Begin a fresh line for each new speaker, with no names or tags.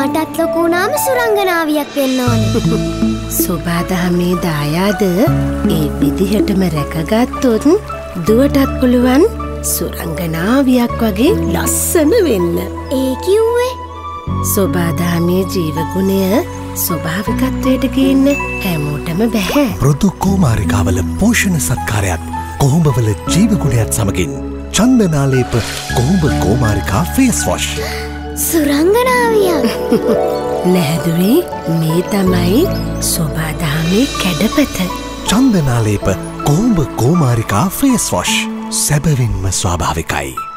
මටත් ලොකු වුණාම සුරංගනාවියක් වෙන්න ඕනේ.
සෝබාදහමේ දායාද ඒ විදිහටම රැකගත්තොත් දුවටත් පුළුවන් සුරංගනාවියක් වගේ ලස්සන වෙන්න.
ඒ කිව්වේ
සෝබාදහමේ ජීවගුණය ස්වභාවිකත්වයට ගේන්න හැමෝටම බැහැ.
මෘදු කුමාරිකාවල පෝෂණ සත්කාරයක් කොහොඹවල ජීවගුණයත් සමගින් චන්දනාලේප කොහොඹ කුමාරිකා ෆේස් වොෂ්.
සුරංගනාවියක්
නැහැදුවේ මේ තමයි සෝබාදහමේ කැඩපත.
චන්දනාලේප කොහොඹ කුමාරිකා ෆේස් වොෂ් සැබවින්ම ස්වාභාවිකයි.